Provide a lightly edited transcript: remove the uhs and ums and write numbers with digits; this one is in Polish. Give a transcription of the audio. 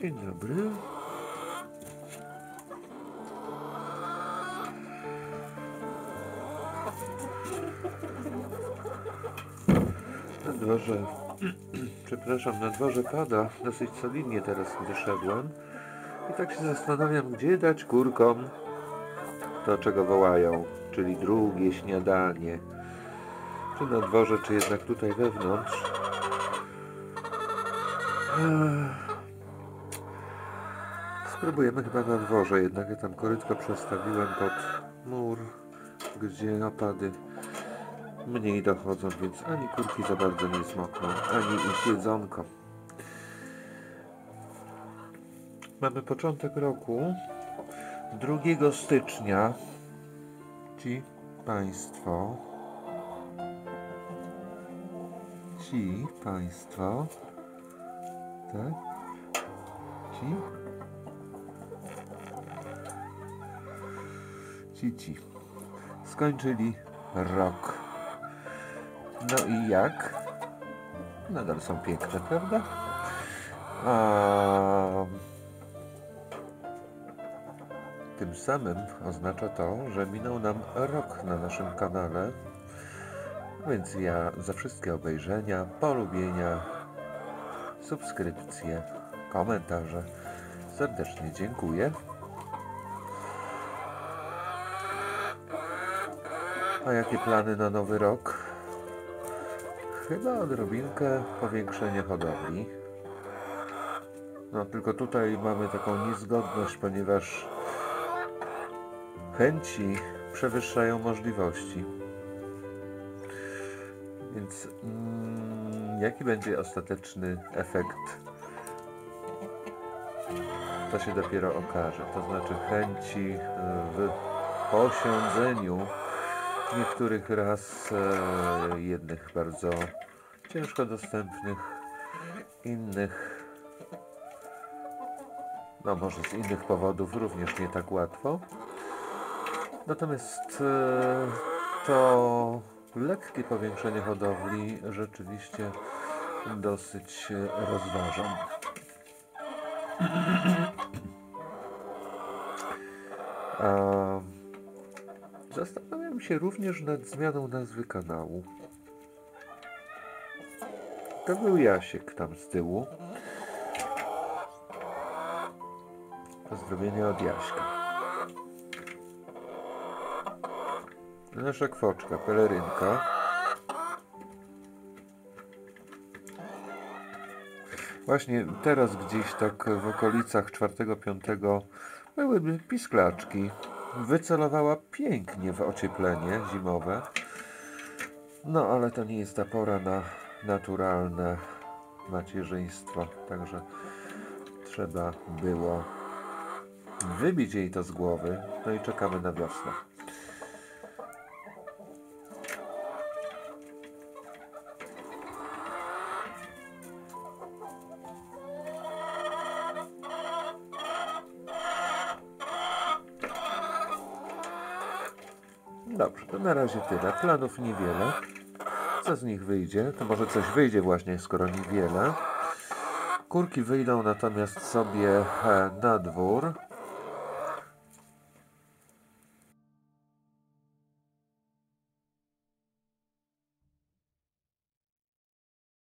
Dzień dobry. Na dworze, przepraszam, na dworze pada, dosyć solidnie teraz wyszedłem i tak się zastanawiam, gdzie dać kurkom to, czego wołają, czyli drugie śniadanie. Czy na dworze, czy jednak tutaj wewnątrz. Spróbujemy chyba na dworze, jednak ja tam korytko przestawiłem pod mur, gdzie opady mniej dochodzą, więc ani kurki za bardzo nie zmokną, ani ich jedzonko. Mamy początek roku, 2 stycznia. Ci Państwo, tak? Ci skończyli rok. No i jak? Nadal są piękne, prawda? Tym samym oznacza to, że minął nam rok na naszym kanale, więc ja za wszystkie obejrzenia, polubienia, subskrypcje, komentarze serdecznie dziękuję. A jakie plany na nowy rok? Chyba odrobinkę powiększenie hodowli. No tylko tutaj mamy taką niezgodność, ponieważ chęci przewyższają możliwości. Więc jaki będzie ostateczny efekt? To się dopiero okaże. To znaczy chęci w posiądzeniu niektórych ras, jednych bardzo ciężko dostępnych, innych, no może z innych powodów również nie tak łatwo. Natomiast to lekkie powiększenie hodowli rzeczywiście dosyć rozważam. Zastanawiam się również nad zmianą nazwy kanału. To był Jasiek tam z tyłu. Pozdrowienia od Jaśka. Nasza kwoczka, pelerynka. Właśnie teraz gdzieś tak w okolicach 4-5 były pisklaczki. Wycelowała pięknie w ocieplenie zimowe. No ale to nie jest ta pora na naturalne macierzyństwo. Także trzeba było wybić jej to z głowy. No i czekamy na wiosnę. Dobrze, to na razie tyle. Planów niewiele. Co z nich wyjdzie? To może coś wyjdzie właśnie, skoro niewiele. Kurki wyjdą natomiast sobie na dwór.